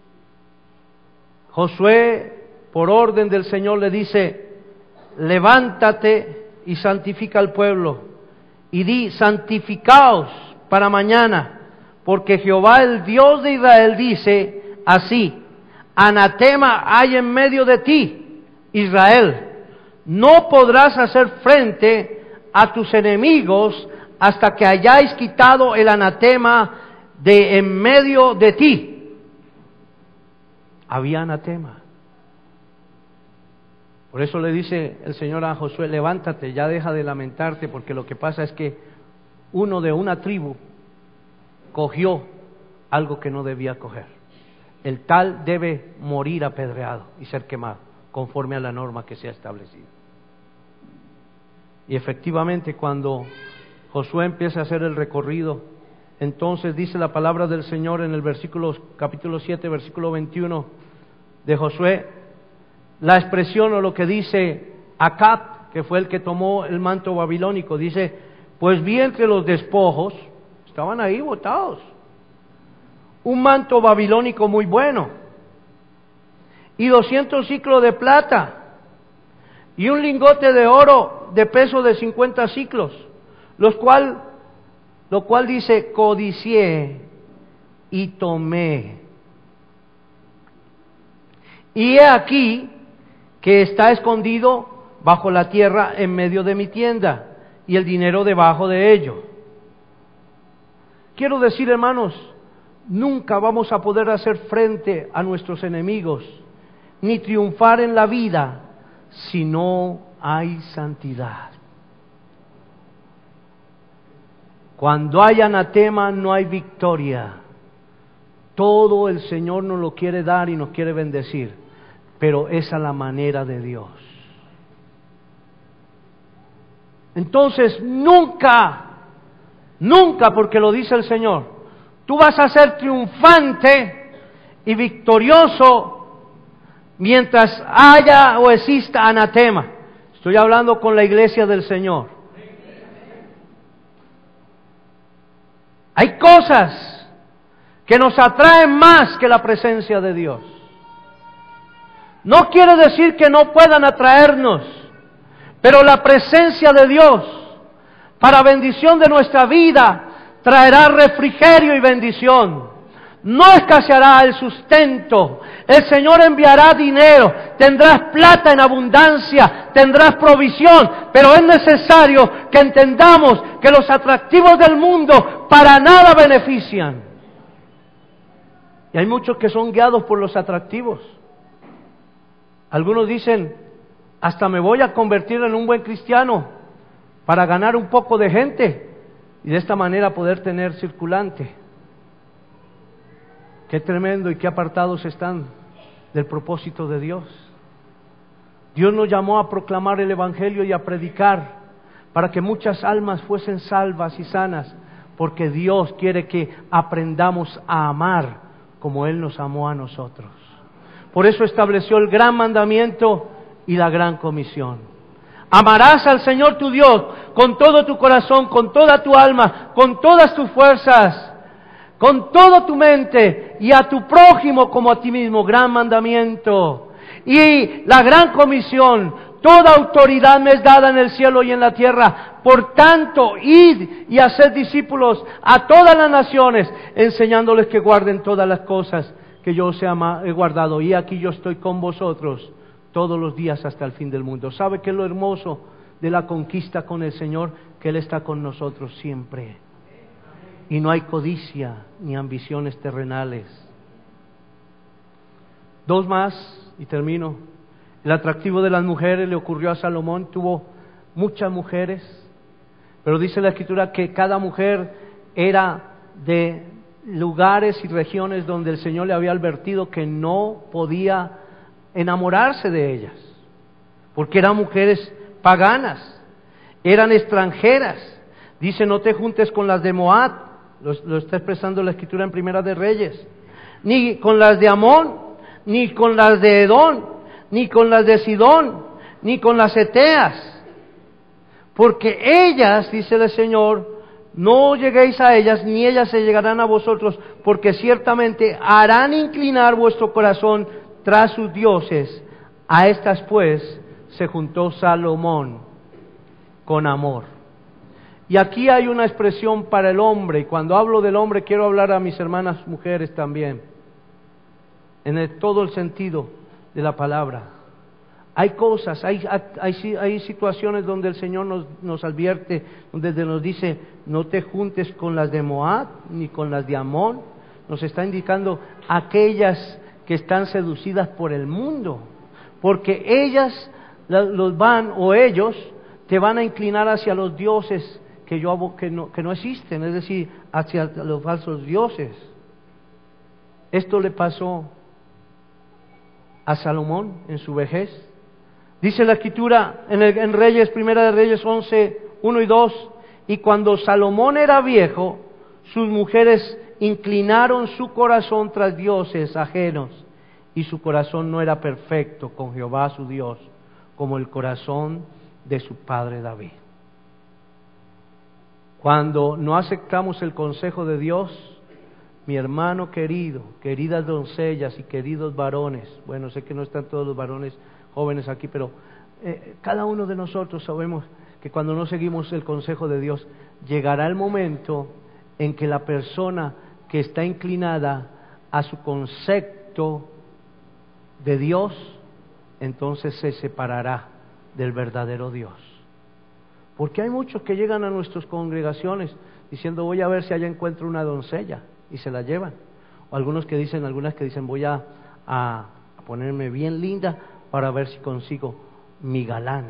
Josué, por orden del Señor, le dice, levántate y santifica al pueblo, y di, santificaos para mañana, porque Jehová, el Dios de Israel, dice así, anatema hay en medio de ti, Israel, no podrás hacer frente a tus enemigos hasta que hayáis quitado el anatema de en medio de ti. Había anatema. Por eso le dice el Señor a Josué, levántate, ya deja de lamentarte, porque lo que pasa es que uno de una tribu cogió algo que no debía coger. El tal debe morir apedreado y ser quemado, conforme a la norma que se ha establecido. Y efectivamente, cuando Josué empieza a hacer el recorrido, entonces dice la palabra del Señor en el capítulo 7, versículo 21 de Josué, la expresión o lo que dice Acab, que fue el que tomó el manto babilónico, dice, pues vi entre los despojos, estaban ahí botados, un manto babilónico muy bueno, y 200 ciclos de plata, y un lingote de oro de peso de 50 ciclos, lo cual dice, codicié y tomé. Y he aquí que está escondido bajo la tierra en medio de mi tienda, y el dinero debajo de ello. Quiero decir, hermanos, nunca vamos a poder hacer frente a nuestros enemigos, ni triunfar en la vida, si no hay santidad. Cuando hay anatema no hay victoria. Todo el Señor nos lo quiere dar y nos quiere bendecir, pero esa es la manera de Dios. Entonces nunca, porque lo dice el Señor, tú vas a ser triunfante y victorioso mientras haya o exista anatema. Estoy hablando con la iglesia del Señor. Hay cosas que nos atraen más que la presencia de Dios. No quiere decir que no puedan atraernos, pero la presencia de Dios, para bendición de nuestra vida, traerá refrigerio y bendición. No escaseará el sustento. El Señor enviará dinero, tendrás plata en abundancia, tendrás provisión, pero es necesario que entendamos que los atractivos del mundo para nada benefician. Y hay muchos que son guiados por los atractivos. Algunos dicen, hasta me voy a convertir en un buen cristiano para ganar un poco de gente y de esta manera poder tener circulante. Qué tremendo y qué apartados están del propósito de Dios. Dios nos llamó a proclamar el Evangelio y a predicar para que muchas almas fuesen salvas y sanas, porque Dios quiere que aprendamos a amar como Él nos amó a nosotros. Por eso estableció el gran mandamiento y la gran comisión. Amarás al Señor tu Dios con todo tu corazón, con toda tu alma, con todas tus fuerzas, con toda tu mente, y a tu prójimo como a ti mismo. Gran mandamiento. Y la gran comisión: toda autoridad me es dada en el cielo y en la tierra. Por tanto, id y haced discípulos a todas las naciones, enseñándoles que guarden todas las cosas que yo os he guardado. Y aquí yo estoy con vosotros todos los días hasta el fin del mundo. ¿Sabe qué es lo hermoso de la conquista con el Señor? Que Él está con nosotros siempre. Y no hay codicia ni ambiciones terrenales. Dos más y termino. El atractivo de las mujeres le ocurrió a Salomón. Tuvo muchas mujeres, pero dice la Escritura que cada mujer era de lugares y regiones donde el Señor le había advertido que no podía enamorarse de ellas, porque eran mujeres paganas, eran extranjeras. Dice: no te juntes con las de Moab, lo está expresando la Escritura en Primera de Reyes, ni con las de Amón, ni con las de Edom, ni con las de Sidón, ni con las Eteas, porque ellas, dice el Señor, no lleguéis a ellas, ni ellas se llegarán a vosotros, porque ciertamente harán inclinar vuestro corazón tras sus dioses. A estas pues se juntó Salomón con amor. Y aquí hay una expresión para el hombre, y cuando hablo del hombre quiero hablar a mis hermanas mujeres también, en todo el sentido de la palabra. Hay cosas, hay situaciones donde el Señor nos advierte, donde nos dice: no te juntes con las de Moab, ni con las de Amón. Nos está indicando aquellas que están seducidas por el mundo, porque ellas los van, o ellos te van a inclinar hacia los dioses que no existen, es decir, hacia los falsos dioses. Esto le pasó a Salomón en su vejez. Dice la Escritura en Reyes, Primera de Reyes 11, 1 y 2: y cuando Salomón era viejo, sus mujeres inclinaron su corazón tras dioses ajenos, y su corazón no era perfecto con Jehová su Dios, como el corazón de su padre David. Cuando no aceptamos el consejo de Dios, mi hermano querido, queridas doncellas y queridos varones, bueno, sé que no están todos los varones jóvenes aquí, pero cada uno de nosotros sabemos que cuando no seguimos el consejo de Dios, llegará el momento en que la persona que está inclinada a su concepto de Dios, entonces se separará del verdadero Dios. Porque hay muchos que llegan a nuestras congregaciones diciendo: voy a ver si allá encuentro una doncella, y se la llevan. O algunas que dicen: voy a ponerme bien linda para ver si consigo mi galán.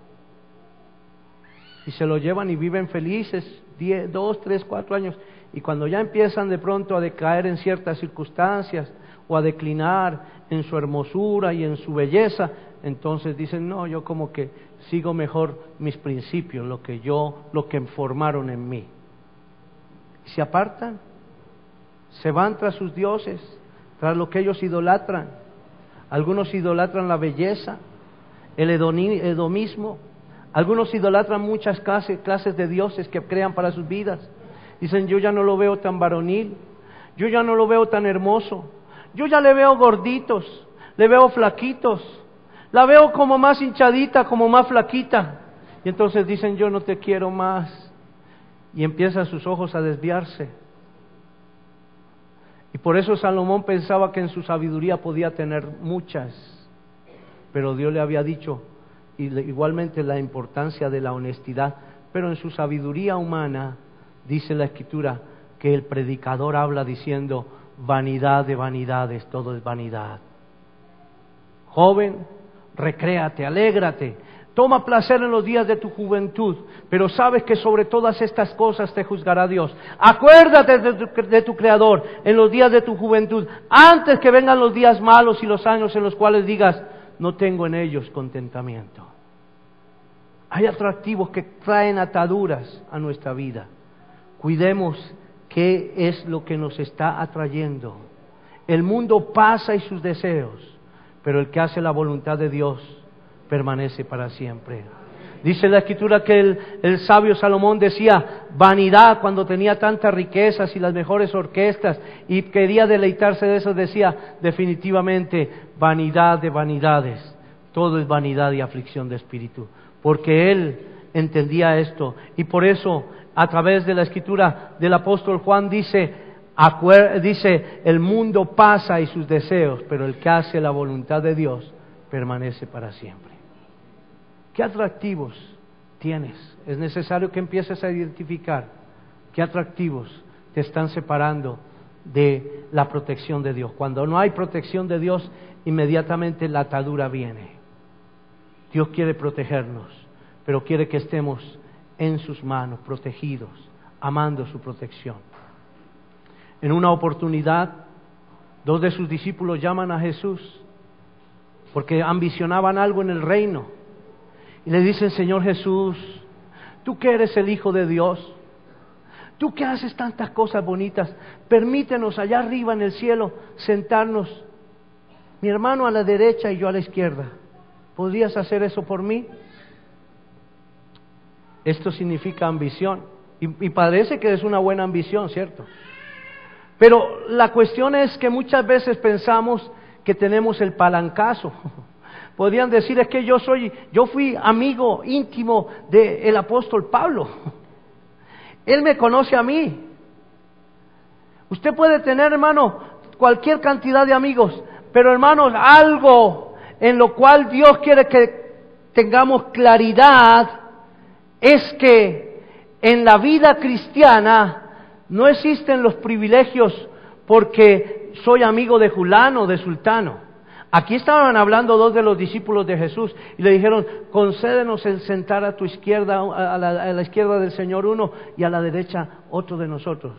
Y se lo llevan y viven felices 2, 3, 4 años. Y cuando ya empiezan de pronto a decaer en ciertas circunstancias o a declinar en su hermosura y en su belleza, entonces dicen: no, yo como que sigo mejor mis principios, lo que formaron en mí. Y se apartan, se van tras sus dioses, tras lo que ellos idolatran. Algunos idolatran la belleza, el edomismo. Algunos idolatran muchas clases de dioses que crean para sus vidas. Dicen: yo ya no lo veo tan varonil, yo ya no lo veo tan hermoso, yo ya le veo gorditos, le veo flaquitos, la veo como más hinchadita, como más flaquita. Y entonces dicen: yo no te quiero más. Y empiezan sus ojos a desviarse. Y por eso Salomón pensaba que en su sabiduría podía tener muchas, pero Dios le había dicho, y igualmente la importancia de la honestidad, pero en su sabiduría humana, dice la Escritura, que el predicador habla diciendo: vanidad de vanidades, todo es vanidad. Joven, recréate, alégrate, toma placer en los días de tu juventud, pero sabes que sobre todas estas cosas te juzgará Dios. Acuérdate de tu Creador en los días de tu juventud, antes que vengan los días malos y los años en los cuales digas: no tengo en ellos contentamiento. Hay atractivos que traen ataduras a nuestra vida. Cuidemos qué es lo que nos está atrayendo. El mundo pasa y sus deseos, pero el que hace la voluntad de Dios permanece para siempre. Dice la Escritura que el sabio Salomón decía: vanidad, cuando tenía tantas riquezas y las mejores orquestas y quería deleitarse de eso, decía definitivamente: vanidad de vanidades, todo es vanidad y aflicción de espíritu. Porque él entendía esto, y por eso a través de la Escritura del apóstol Juan dice: el mundo pasa y sus deseos, pero el que hace la voluntad de Dios permanece para siempre. ¿Qué atractivos tienes? Es necesario que empieces a identificar qué atractivos te están separando de la protección de Dios. Cuando no hay protección de Dios, inmediatamente la atadura viene. Dios quiere protegernos, pero quiere que estemos en sus manos, protegidos, amando su protección. En una oportunidad, 2 de sus discípulos llaman a Jesús porque ambicionaban algo en el reino y le dicen: Señor Jesús, tú que eres el Hijo de Dios, tú que haces tantas cosas bonitas, permítenos allá arriba en el cielo sentarnos, mi hermano a la derecha y yo a la izquierda. ¿Podrías hacer eso por mí? Esto significa ambición y parece que es una buena ambición, ¿cierto? Pero la cuestión es que muchas veces pensamos que tenemos el palancazo. Podrían decir: es que yo fui amigo íntimo del apóstol Pablo. Él me conoce a mí. Usted puede tener, hermano, cualquier cantidad de amigos, pero hermanos, algo en lo cual Dios quiere que tengamos claridad es que en la vida cristiana no existen los privilegios porque soy amigo de fulano o de sultano. Aquí estaban hablando 2 de los discípulos de Jesús y le dijeron: concédenos el sentar a tu izquierda, a la izquierda del Señor uno y a la derecha otro de nosotros.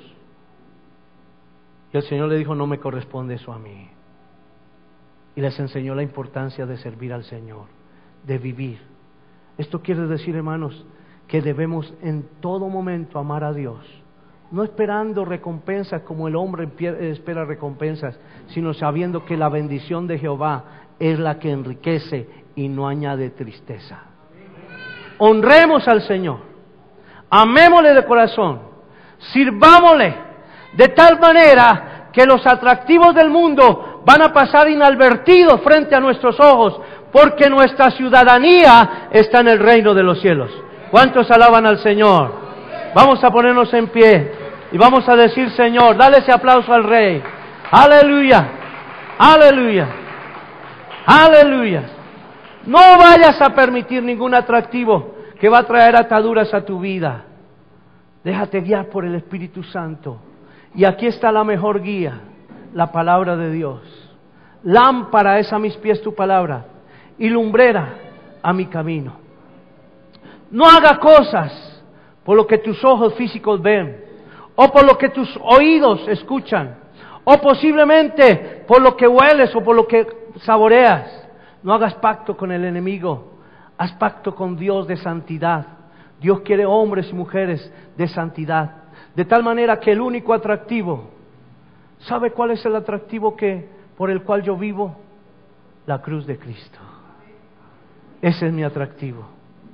Y el Señor le dijo: no me corresponde eso a mí. Y les enseñó la importancia de servir al Señor, de vivir. Esto quiere decir, hermanos, que debemos en todo momento amar a Dios, no esperando recompensas como el hombre espera recompensas, sino sabiendo que la bendición de Jehová es la que enriquece y no añade tristeza. Honremos al Señor, amémosle de corazón, sirvámosle de tal manera que los atractivos del mundo van a pasar inadvertidos frente a nuestros ojos, porque nuestra ciudadanía está en el reino de los cielos. ¿Cuántos alaban al Señor? Vamos a ponernos en pie y vamos a decir: Señor, dale ese aplauso al Rey. Aleluya, aleluya, aleluya. No vayas a permitir ningún atractivo que va a traer ataduras a tu vida. Déjate guiar por el Espíritu Santo. Y aquí está la mejor guía, la palabra de Dios. Lámpara es a mis pies tu palabra y lumbrera a mi camino. No haga cosas por lo que tus ojos físicos ven, o por lo que tus oídos escuchan, o posiblemente por lo que hueles o por lo que saboreas. No hagas pacto con el enemigo, haz pacto con Dios de santidad. Dios quiere hombres y mujeres de santidad, de tal manera que el único atractivo, ¿sabe cuál es el atractivo por el cual yo vivo? La cruz de Cristo. Ese es mi atractivo.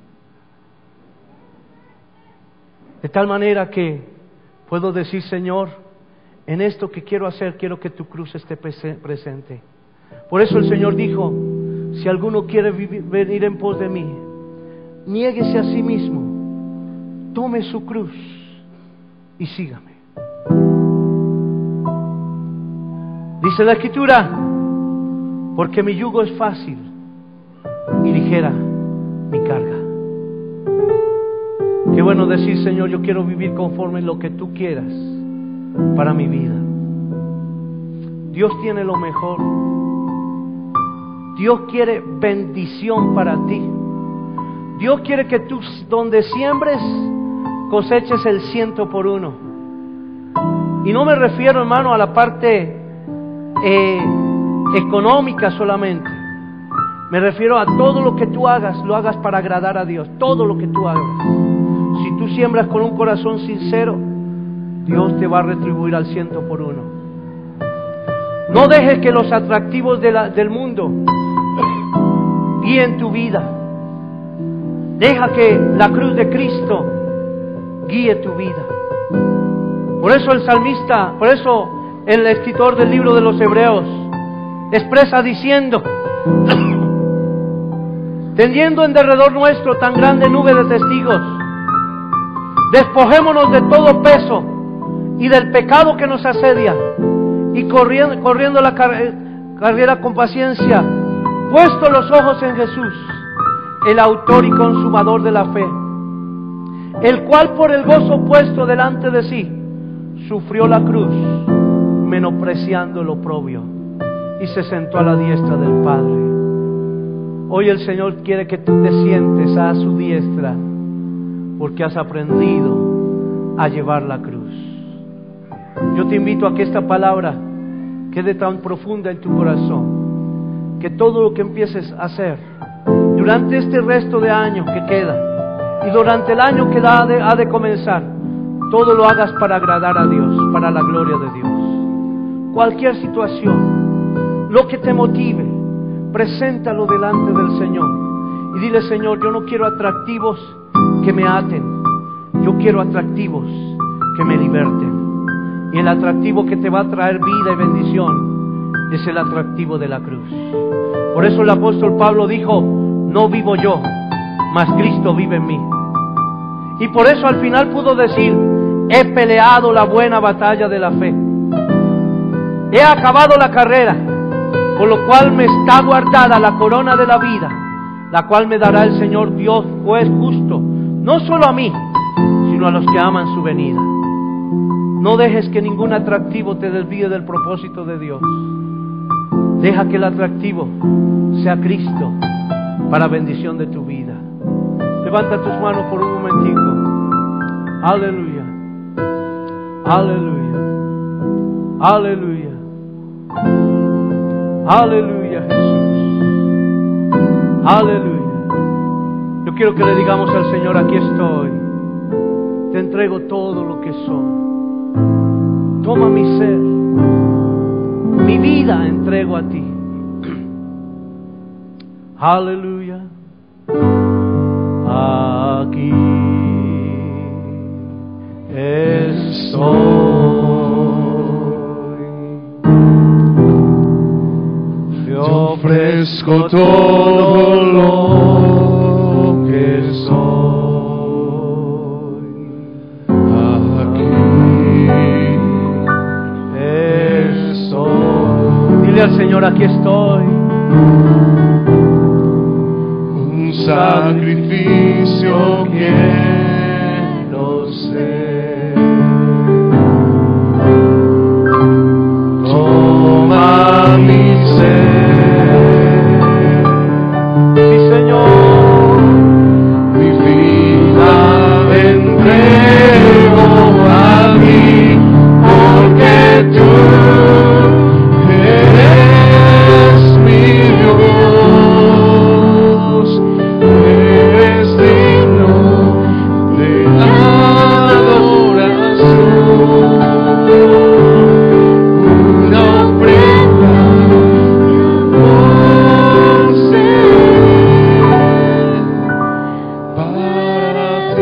De tal manera que puedo decir: Señor, en esto que quiero hacer, quiero que tu cruz esté presente. Por eso el Señor dijo: si alguno quiere venir en pos de mí, niéguese a sí mismo, tome su cruz y sígame. Dice la Escritura: porque mi yugo es fácil y ligera mi carga. Qué bueno decir: Señor, yo quiero vivir conforme lo que tú quieras para mi vida. Dios tiene lo mejor. Dios quiere bendición para ti. Dios quiere que tú, donde siembres, coseches el 100 por 1. Y no me refiero, hermano, a la parte económica solamente. Me refiero a todo lo que tú hagas, lo hagas para agradar a Dios. Todo lo que tú hagas. Si tú siembras con un corazón sincero, Dios te va a retribuir al 100 por 1. No dejes que los atractivos del mundo guíen tu vida. Deja que la cruz de Cristo guíe tu vida. Por eso el salmista, por eso el escritor del libro de los Hebreos expresa diciendo: tendiendo en derredor nuestro tan grande nube de testigos, despojémonos de todo peso y del pecado que nos asedia, y corriendo la carrera con paciencia, Puesto los ojos en Jesús, el autor y consumador de la fe, el cual por el gozo puesto delante de sí, sufrió la cruz, menospreciando el oprobio, y se sentó a la diestra del Padre. Hoy el Señor quiere que tú te sientes a su diestra, porque has aprendido a llevar la cruz. Yo te invito a que esta palabra quede tan profunda en tu corazón, que todo lo que empieces a hacer durante este resto de año que queda y durante el año que ha de comenzar, todo lo hagas para agradar a Dios, para la gloria de Dios. Cualquier situación, lo que te motive, preséntalo delante del Señor y dile: Señor, yo no quiero atractivos que me aten, yo quiero atractivos que me liberten. Y el atractivo que te va a traer vida y bendición es el atractivo de la cruz. Por eso el apóstol Pablo dijo: no vivo yo, mas Cristo vive en mí. Y por eso al final pudo decir: he peleado la buena batalla de la fe, he acabado la carrera, por lo cual me está guardada la corona de la vida, la cual me dará el Señor Dios, juez justo, no solo a mí, sino a los que aman su venida. No dejes que ningún atractivo te desvíe del propósito de Dios. Deja que el atractivo sea Cristo para bendición de tu vida. Levanta tus manos por un momentico. Aleluya. Aleluya. Aleluya. Aleluya, Jesús. Aleluya. Yo quiero que le digamos al Señor: aquí estoy. Te entrego todo lo que soy. Toma mi ser, mi vida entrego a ti. Aleluya. Aquí estoy. Te ofrezco todo lo que soy. Dile al Señor: aquí estoy. Un sacrificio quiero ser. Toma mi ser. Sí, Señor. Mi vida entrego a ti, porque tú eres mi Dios, eres digno de adoración. Una ofrenda de amor seré para ti.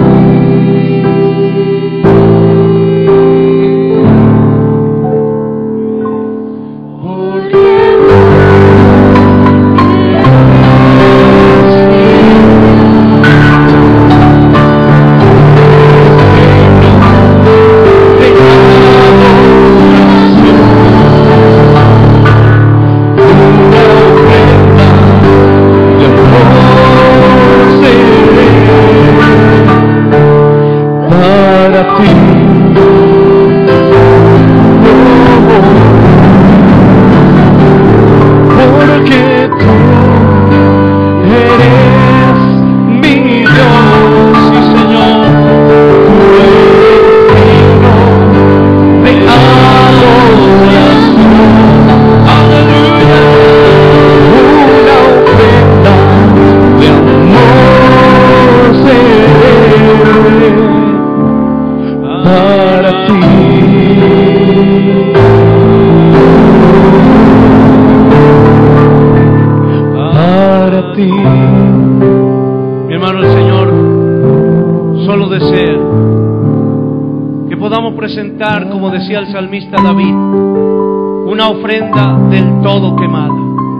Mi hermano, el Señor solo desea que podamos presentar, como decía el salmista David, una ofrenda del todo quemada,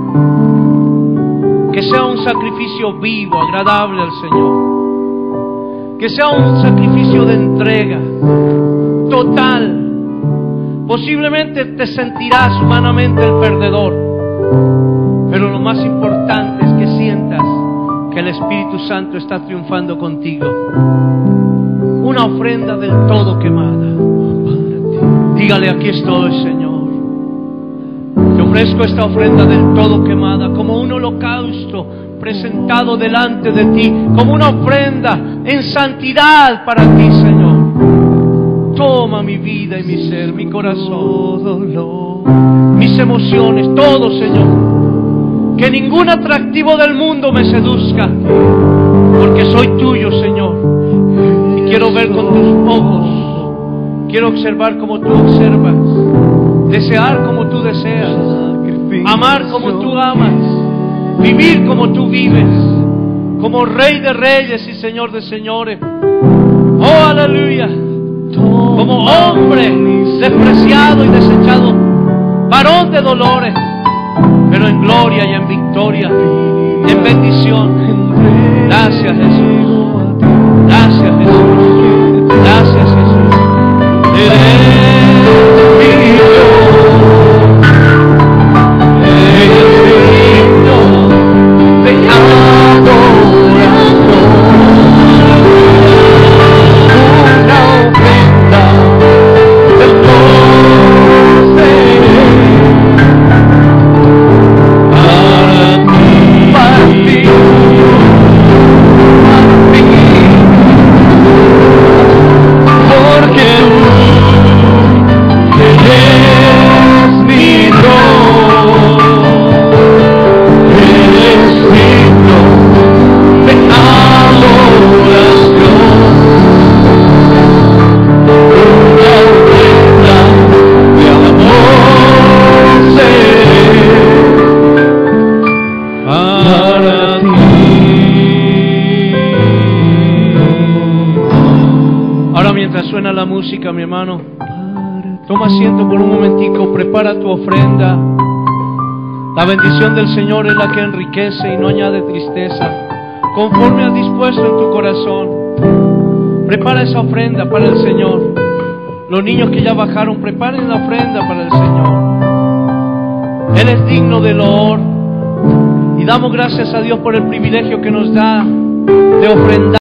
que sea un sacrificio vivo, agradable al Señor, que sea un sacrificio de entrega total. Posiblemente te sentirás humanamente el perdedor, Pero lo más importante es que sientas que el Espíritu Santo está triunfando contigo. Una ofrenda del todo quemada. Dígale: aquí estoy, Señor. Te ofrezco esta ofrenda del todo quemada como un holocausto presentado delante de ti, como una ofrenda en santidad para ti, Señor. Toma mi vida y mi ser, mi corazón, mis emociones, todo, Señor. Que ningún atractivo del mundo me seduzca, porque soy tuyo, Señor. Y quiero ver con tus ojos, quiero observar como tú observas, desear como tú deseas, amar como tú amas, vivir como tú vives, como Rey de Reyes y Señor de Señores. Oh, aleluya. Como hombre despreciado y desechado, varón de dolores, pero en gloria y en victoria, en bendición. Gracias, Jesús. Gracias, Jesús. Gracias, Jesús. Eres mi Dios, eres digno de adoración. Una ofrenda del todo seré para ti, porque tú eres mi Dios, eres digno de adoración. Una ofrenda de amor seré para ti. Ahora, mientras suena la música, mi hermano, toma asiento por un momentico, prepara tu ofrenda. La bendición del Señor es la que enriquece y no añade tristeza. Conforme has dispuesto en tu corazón, prepara esa ofrenda para el Señor. Los niños que ya bajaron, preparen la ofrenda para el Señor. Él es digno de loor. Y damos gracias a Dios por el privilegio que nos da de ofrendar.